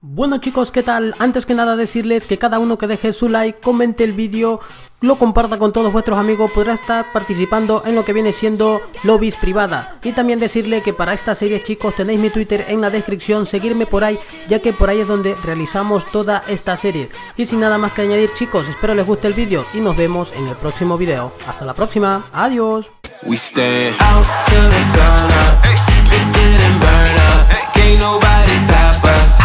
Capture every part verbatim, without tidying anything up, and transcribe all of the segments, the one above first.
Bueno chicos, ¿qué tal? Antes que nada decirles que cada uno que deje su like, comente el vídeo, lo comparta con todos vuestros amigos, podrá estar participando en lo que viene siendo lobbies privada. Y también decirle que para esta serie chicos tenéis mi Twitter en la descripción, seguirme por ahí, ya que por ahí es donde realizamos toda esta serie. Y sin nada más que añadir chicos, espero les guste el vídeo y nos vemos en el próximo vídeo. Hasta la próxima, adiós. We stand out till the sun up, twisted and burn up, can't nobody stop us.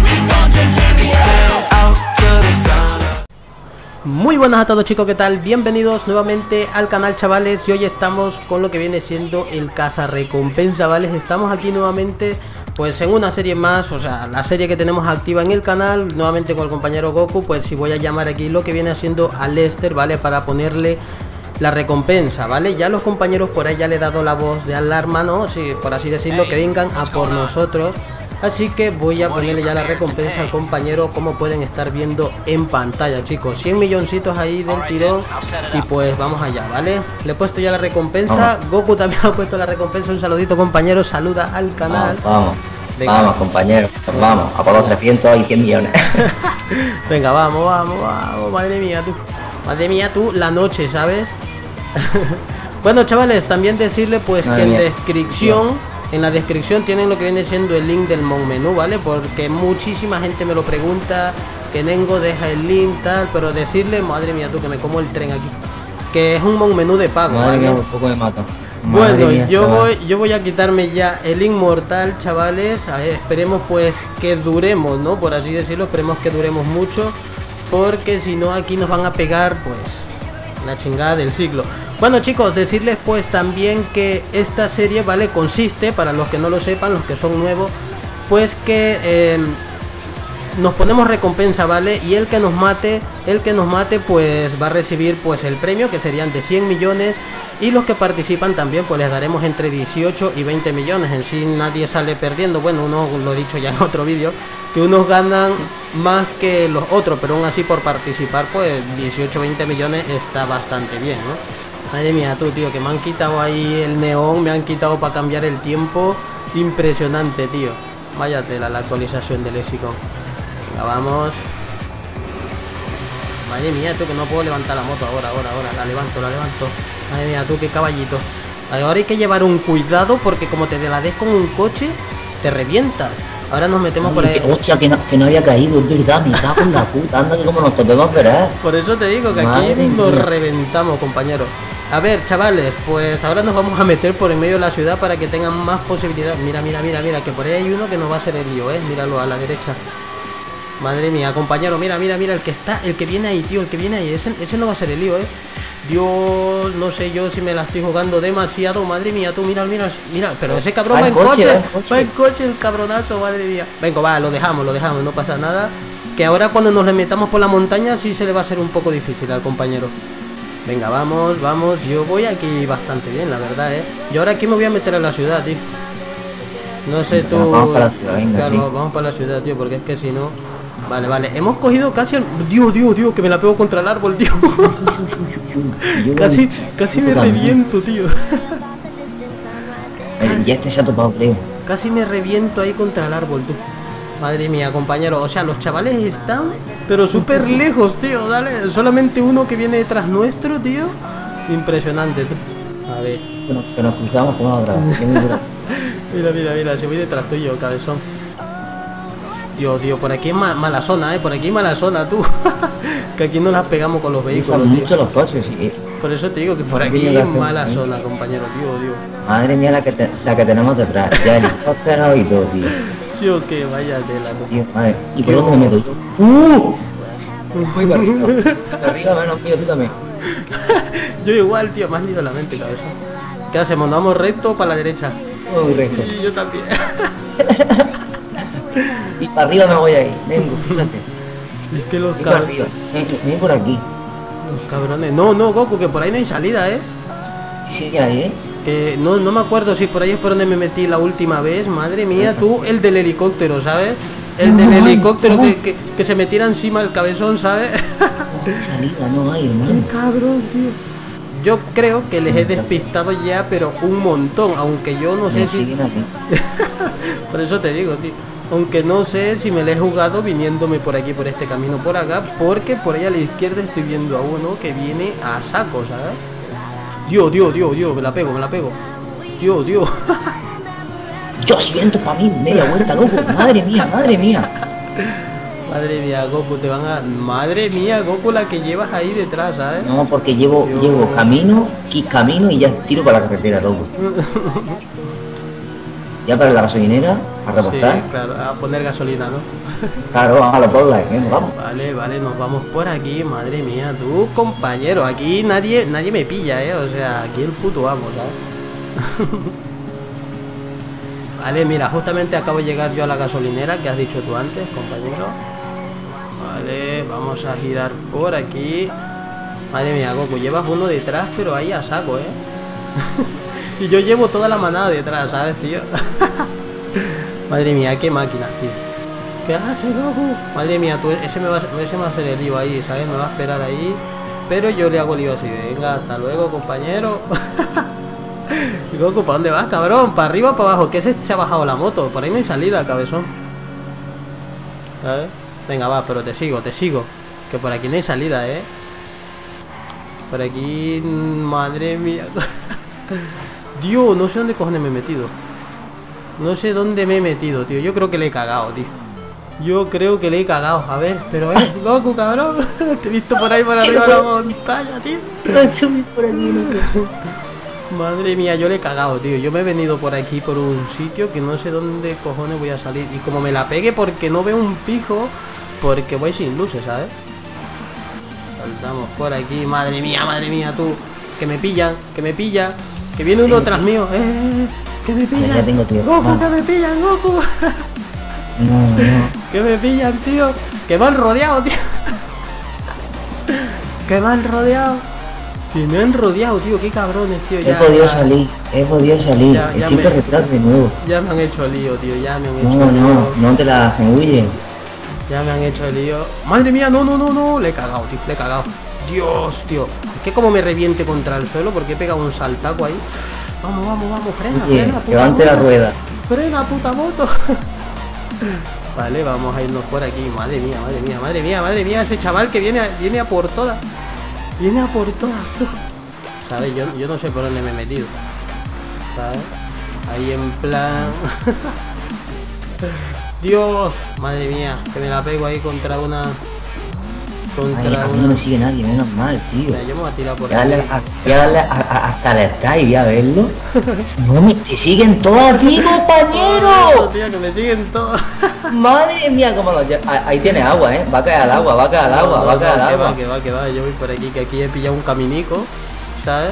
Muy buenas a todos chicos, ¿qué tal? Bienvenidos nuevamente al canal chavales, y hoy estamos con lo que viene siendo el cazarrecompensa, chavales. Estamos aquí nuevamente pues en una serie más, o sea, la serie que tenemos activa en el canal, nuevamente con el compañero Goku. Pues si voy a llamar aquí lo que viene siendo a Lester, ¿vale? Para ponerle la recompensa, ¿vale? Ya los compañeros por ahí ya le he dado la voz de alarma, ¿no? Sí, por así decirlo, que vengan a por nosotros. Así que voy a ponerle ya la recompensa al compañero, como pueden estar viendo en pantalla, chicos. cien milloncitos ahí del tirón. Y pues vamos allá, ¿vale? Le he puesto ya la recompensa. Vamos. Goku también ha puesto la recompensa. Un saludito, compañero. Saluda al canal. Vamos, vamos, vamos compañero. Vamos, a por los trescientos y cien millones. Venga, vamos, vamos, vamos. Madre mía, tú. Madre mía, tú, la noche, ¿sabes? Bueno, chavales, también decirle pues Madre que mía. en descripción... En la descripción tienen lo que viene siendo el link del Mon Menú, ¿vale? Porque muchísima gente me lo pregunta, que Nengo deja el link, tal, pero decirle, madre mía tú, que me como el tren aquí, que es un Mon Menú de pago, madre ¿vale? mía, un poco me mata. Bueno, mía, yo voy yo voy a quitarme ya el inmortal, chavales. A ver, esperemos pues que duremos, ¿no? Por así decirlo, esperemos que duremos mucho, porque si no aquí nos van a pegar, pues, la chingada del siglo. Bueno chicos, decirles pues también que esta serie, ¿vale? Consiste, para los que no lo sepan, los que son nuevos, pues que eh, nos ponemos recompensa, ¿vale? Y el que nos mate, el que nos mate pues va a recibir pues el premio, que serían de cien millones. Y los que participan también pues les daremos entre dieciocho y veinte millones. En sí nadie sale perdiendo. Bueno, uno lo he dicho ya en otro vídeo, que unos ganan más que los otros, pero aún así por participar pues dieciocho veinte millones está bastante bien, ¿no? Madre mía tú, tío, que me han quitado ahí el neón, me han quitado para cambiar el tiempo. Impresionante, tío. Vaya tela la actualización del léxico. Venga, vamos. Madre mía tú, que no puedo levantar la moto ahora, ahora, ahora. La levanto, la levanto. Madre mía tú, qué caballito. Ahora hay que llevar un cuidado, porque como te la des con un coche, te revientas. Ahora nos metemos Ay, por ahí. Que, hostia, que no, que no había caído, es verdad, me cago en la puta, anda que como nos topemos, verás. Por eso te digo que Madre aquí nos mía. reventamos, compañero. A ver, chavales, pues ahora nos vamos a meter por en medio de la ciudad para que tengan más posibilidad. Mira, mira, mira, mira, que por ahí hay uno que nos va a hacer el lío, eh. Míralo a la derecha. Madre mía, compañero, mira, mira, mira, el que está, el que viene ahí, tío, el que viene ahí, ese, ese no va a ser el lío, eh. Dios, no sé yo si me la estoy jugando demasiado, madre mía, tú, mira, mira, mira, pero ese cabrón va en coche, coche, va en coche el cabronazo, madre mía. Venga, va, lo dejamos, lo dejamos, no pasa nada. Que ahora cuando nos le metamos por la montaña sí se le va a hacer un poco difícil al compañero. Venga, vamos, vamos, yo voy aquí bastante bien, la verdad, eh. Yo ahora aquí me voy a meter a la ciudad, tío. No sé tú... Vamos para la ciudad, venga, claro, sí. vamos para la ciudad, tío, porque es que si no... Vale, vale, hemos cogido casi el... Dios, Dios, Dios, que me la pego contra el árbol, tío. Casi, casi me reviento, tío. Ya este se ha topado, creo. Casi me reviento ahí contra el árbol, tú. Madre mía, compañero, o sea, los chavales están, pero súper lejos, tío, dale. Solamente uno que viene detrás nuestro, tío. Impresionante, tú. A ver. Bueno, que nos cruzamos con otra. Mira, mira, mira, si voy detrás tuyo, cabezón. Tío, tío, por aquí es ma mala zona, eh. Por aquí es mala zona, tú. Que aquí no las pegamos con los vehículos, Son tío. muchos los coches, sí. Por eso te digo que por aquí es mala zona, compañero, tío, tío. Madre mía la que, te, la que tenemos detrás, ya helicóptero y todo, tío. Sí o qué, vaya tela, tú. Tío, madre, ¿y por dónde me meto yo? ¡Uh! Muy para arriba. Para arriba, menos mío, tú también. Yo igual, tío, me has ido la mente, cabezón. ¿Qué hacemos? ¿Nos vamos recto o para la derecha? Muy recto. Sí, yo también. Y para arriba me voy a ir, vengo, fíjate. Es que los Y para cabrones... arriba, ven, ven por aquí. Los cabrones... No, no, Goku, que por ahí no hay salida, eh. Sí, ya, ¿eh? Que no, no me acuerdo si por ahí es por donde me metí la última vez. Madre mía, tú, el del helicóptero, ¿sabes? El del helicóptero que, que, que se me tira encima el cabezón, ¿sabes? No hay salida, no hay, hermano. Qué cabrón, tío. Yo creo que les he despistado ya, pero un montón, aunque yo no sé Me si... siguen aquí. Por eso te digo, tío. Aunque no sé si me la he jugado viniéndome por aquí, por este camino por acá, porque por ahí a la izquierda estoy viendo a uno que viene a saco, ¿sabes? Dios, Dios, Dios, Dios, me la pego, me la pego. Dios, Dios. Yo siento para mí media vuelta, loco. Madre mía, madre mía. Madre mía, Goku, te van a... Madre mía, Goku, la que llevas ahí detrás, ¿sabes? No, porque llevo, Dios. llevo camino, qui- camino y ya tiro para la carretera, loco. Ya para la gasolinera, a Sí, repostar. claro, a poner gasolina, ¿no? Claro, vamos a la porla, ¿eh? Vamos. Vale, vale, nos vamos por aquí, madre mía, tú, compañero, aquí nadie nadie me pilla, ¿eh? O sea, aquí el puto amo, ¿sabes? Vale, mira, justamente acabo de llegar yo a la gasolinera que has dicho tú antes, compañero. Vale, vamos a girar por aquí. Madre mía, Goku, llevas uno detrás, pero ahí a saco, ¿eh? Y yo llevo toda la manada detrás, ¿sabes, tío? Madre mía, qué máquina, tío. ¿Qué hace, Goku? Madre mía, tú, ese, me va, ese me va a hacer el lío ahí, ¿sabes? Me va a esperar ahí. Pero yo le hago lío así. Venga, hasta luego, compañero. Goku, ¿para dónde vas, cabrón? ¿Para arriba o para abajo? ¿Qué se, se ha bajado la moto? Por ahí no hay salida, cabezón. ¿Sabes? Venga, va, pero te sigo, te sigo. Que por aquí no hay salida, ¿eh? Por aquí... Madre mía. Dios, no sé dónde cojones me he metido. No sé dónde me he metido, tío. Yo creo que le he cagado, tío. Yo creo que le he cagado. A ver, pero eh, Goku, cabrón. Te he visto por ahí por arriba de la montaña, tío. Madre mía, yo le he cagado, tío. Yo me he venido por aquí por un sitio que no sé dónde cojones voy a salir. Y como me la pegue porque no veo un pijo, porque voy sin luces, ¿sabes? Saltamos por aquí. Madre mía, madre mía, tú. Que me pillan, que me pillan. Que viene uno tras mío. Eh, que me pillan. Ya tengo, tío. Goku, Ah. que me pillan, Goku. No, no. Que me pillan, tío. Que me han rodeado, tío. Que me han rodeado. Que me han rodeado, tío. Qué cabrones, tío. He Ya, podido ya, salir, he podido salir. Ya, ya Estoy me- por detrás de nuevo. ya me han hecho lío, tío. Ya me han hecho No, lío. no, no te la hacen, huye. Ya me han hecho el lío. Madre mía, no, no, no, no. Le he cagado, tío. Le he cagado. Dios, tío. Es que como me reviente contra el suelo porque he pegado un saltaco ahí. Vamos, vamos, vamos. Frena, Oye, frena, puta levante la moto. rueda. Frena, puta moto. Vale, vamos a irnos por aquí. Madre mía, madre mía, madre mía, madre mía. Ese chaval que viene a, viene a por todas. Viene a por todas, tú. ¿Sabes? Yo, yo no sé por dónde me he metido. ¿Sabes? Ahí en plan... Dios, madre mía, que me la pego ahí contra una... Ay, Contra a mí no una... me sigue nadie, menos mal, tío. Mira, yo me voy a tirar por Voy a darle, aquí. a, voy a darle a- a- hasta el Sky, voy a verlo. No me te siguen todos aquí, Oh, compañero. tío, que me siguen todos. Madre mía, cómo lo lle- ah, ahí tiene agua, eh. Va a caer al agua, va a caer al agua, No, va a no, caer al que agua. va, que va, que va. Yo voy por aquí, que aquí he pillado un caminico, ¿sabes?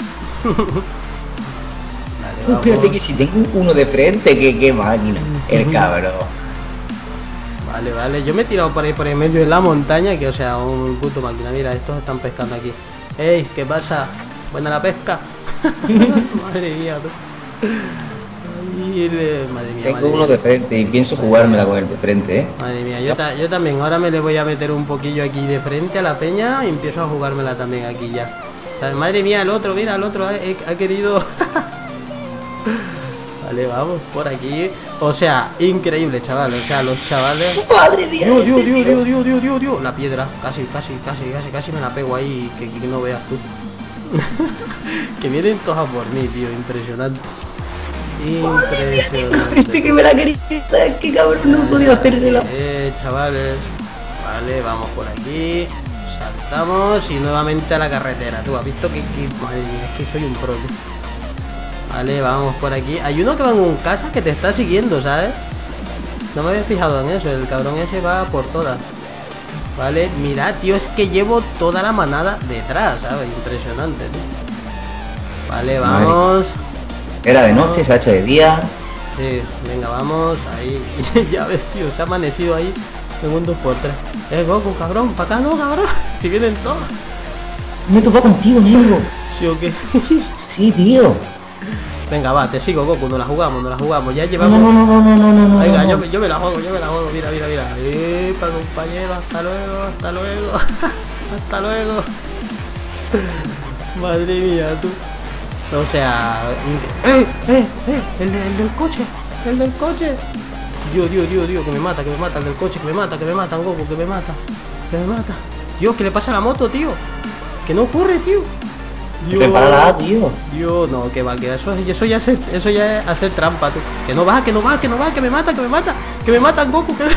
Vale, Espérate vamos. que si tengo uno de frente, que qué máquina. El cabrón. Vale, vale, yo me he tirado por ahí por el medio de la montaña, que o sea, un puto máquina. Mira, estos están pescando aquí. Ey, ¿qué pasa? Buena la pesca. Madre mía, tú. Ay, le- madre mía, Tengo madre uno mía. de frente y pienso jugármela con el de frente, eh. Madre mía, yo, ta- yo también, ahora me le voy a meter un poquillo aquí de frente a la peña y empiezo a jugármela también aquí ya. O sea, madre mía, el otro, mira, el otro ha, ha querido... Vale, vamos, por aquí. O sea, increíble, chaval. O sea, los chavales... Madre mía. Dios, Dios, Dios, Dios, Dios, Dios, Dios, Dios. La piedra, casi, casi, casi, casi, casi me la pego ahí, que, que no veas tú. Que vienen todos a por mí, tío, impresionante. Impresionante. Este que me la quería, que cabrón, no he podido hacérsela. Eh, chavales. Vale, vamos por aquí. Saltamos y nuevamente a la carretera. Tú has visto que, que madre mía, es que soy un pro, tío. Vale, vamos por aquí. Hay uno que va en un casa que te está siguiendo, ¿sabes? No me había fijado en eso. El cabrón ese va por todas. Vale, mira, tío, es que llevo toda la manada detrás, ¿sabes? Impresionante, tío. Vale, vamos. Era de noche, se ha hecho de día. Sí, venga, vamos, ahí. Ya ves, tío, se ha amanecido ahí en un dos por tres. Eh, Goku, cabrón, para acá no, cabrón. Si vienen todos. Me he topado contigo, negro. ¿Sí o qué? Sí, tío. Venga, va, te sigo, Goku, nos la jugamos, nos la jugamos. Ya No, llevamos... no, no, no, no, no, no, no. Venga, no. yo, me- yo me la juego, yo me la juego. Mira, mira, mira. Epa, compañero, hasta luego, hasta luego. Hasta luego. Madre mía, tú. O sea... ¡Eh, eh, eh! El, de- el del coche, el del coche. Dios, Dios, Dios, Dios, que me mata, que me mata el del coche, que me mata, que me matan, Goku, que me mata, que me mata. Dios, ¿qué le pasa a la moto, tío? Que no ocurre, tío. Dios, prepárala, tío. Dios, no, que va, que eso, eso ya es, eso ya es hacer trampa, tú. Que no va, que no va, que no va, que me mata, que me mata, que me matan, Goku, que me...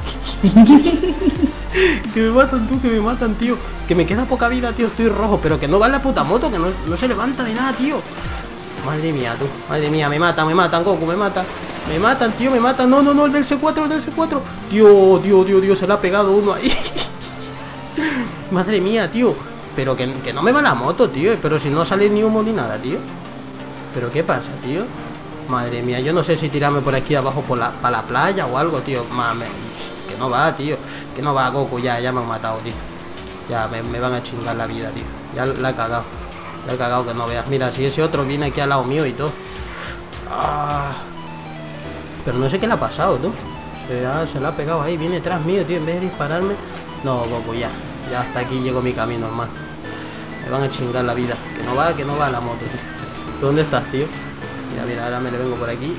que me matan, tú, que me matan, tío. Que me queda poca vida, tío, estoy rojo, pero que no va la puta moto, que no, no se levanta de nada, tío. Madre mía, tú, madre mía, me matan, me matan, Goku, me matan. Me matan, tío, me matan. No, no, no, el del C cuatro, el del C cuatro. Dios, Dios, Dios, Dios, se le ha pegado uno ahí. Madre mía, tío. Pero que, que no me va la moto, tío. Pero si no sale ni humo ni nada, tío. Pero qué pasa, tío. Madre mía, yo no sé si tirarme por aquí abajo por la, para la playa o algo, tío. Mame, que no va, tío. Que no va, Goku, ya, ya me han matado, tío. Ya, me, me van a chingar la vida, tío. Ya la he cagado. La he cagado que no veas. Mira, si ese otro viene aquí al lado mío y todo. Ah... Pero no sé qué le ha pasado, tú. Se, ha, se le ha pegado ahí, viene tras mío, tío. En vez de dispararme. No, Goku, ya. Ya hasta aquí llegó mi camino, hermano. Me van a chingar la vida. Que no va, que no va la moto, tío. ¿Tú dónde estás, tío? Mira, mira, ahora me le vengo por aquí.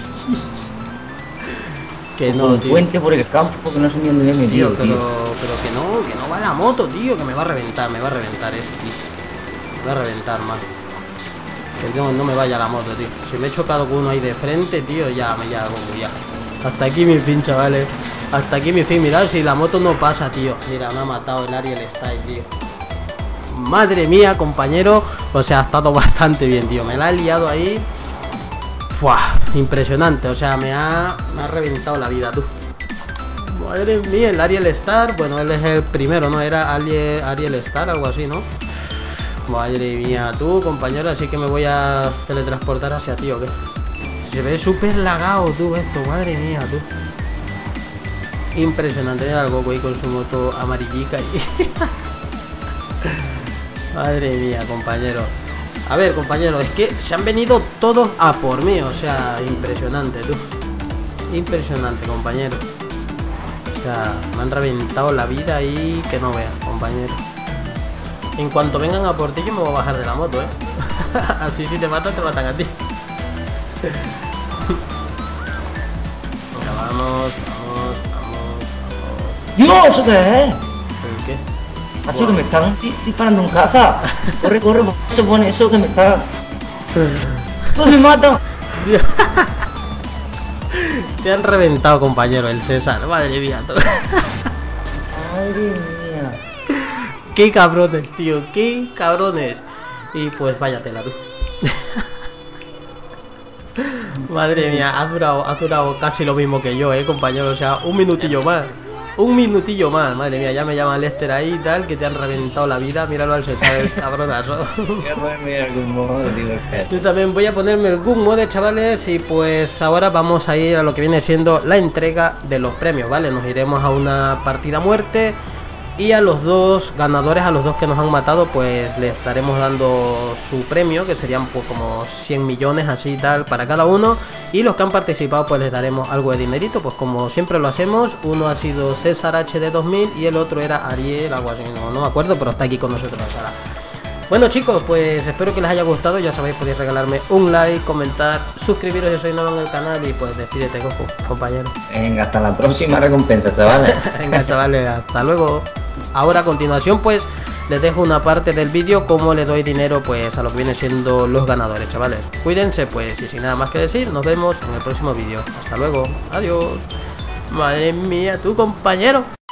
Que no, un tío. puente por el campo porque no sé ni dónde me he metido, Tío, pero, tío. pero que no, que no va la moto, tío. Que me va a reventar, me va a reventar ese, tío. Me va a reventar, man. Que no, no me vaya la moto, tío. Si me he chocado con uno ahí de frente, tío, ya me ya, Goku, ya. Hasta aquí mi fin, chavales. Hasta aquí mi fin. Mirad, si la moto no pasa, tío. Mira, me ha matado el Ariel Style, tío. Madre mía, compañero. O sea, ha estado bastante bien, tío. Me la ha liado ahí. Fuah, impresionante. O sea, me ha, me ha reventado la vida, tú. Madre mía, el Ariel Star. Bueno, él es el primero, ¿no? Era Ariel, Ariel Star, algo así, ¿no? Madre mía, tú, compañero, así que me voy a teletransportar hacia ti, ¿o qué? Se ve súper lagado, tú, esto, madre mía, tú. Impresionante, mira el Goku ahí con su moto amarillica y... Madre mía, compañero. A ver, compañero, es que se han venido todos a por mí, o sea, impresionante, tú. Impresionante, compañero. O sea, me han reventado la vida y que no veas, compañero. En cuanto vengan a por ti, yo me voy a bajar de la moto, ¿eh? Así si te matan, te matan a ti. Venga, vamos, vamos, vamos, vamos. ¡Dios! ¿Eso qué es? ¿El qué? Macho, que me están di- disparando en casa. Corre, corre, ¿por qué se pone eso que me está... ¡Pues me matan! Te han reventado, compañero, el César. Madre mía, tú. Madre mía. Qué cabrones, tío, qué cabrones. Y pues váyatela, tú. Madre mía, has durado, has durado casi lo mismo que yo, eh, compañero. O sea, un minutillo más. Un minutillo más, madre mía, ya me llama Lester ahí y tal, que te han reventado la vida. Míralo al César, el cabronazo. Yo también voy a ponerme el Gun Mode, chavales. Y pues ahora vamos a ir a lo que viene siendo la entrega de los premios, ¿vale? Nos iremos a una partida a muerte. Y a los dos ganadores, a los dos que nos han matado, pues les estaremos dando su premio, que serían pues como cien millones así y tal para cada uno. Y los que han participado pues les daremos algo de dinerito, pues como siempre lo hacemos. Uno ha sido César H D dos mil y el otro era Ariel, algo así, no, no me acuerdo, pero está aquí con nosotros ahora. Bueno, chicos, pues espero que les haya gustado. Ya sabéis, podéis regalarme un like, comentar, suscribiros si sois nuevo en el canal. Y pues despídete, Goku, compañero. Venga, hasta la próxima recompensa, chavales. Venga, chavales, hasta luego. Ahora a continuación pues les dejo una parte del vídeo como le doy dinero pues a lo que vienen siendo los ganadores, chavales. Cuídense pues, y sin nada más que decir, nos vemos en el próximo vídeo. Hasta luego, adiós. Madre mía, tu compañero.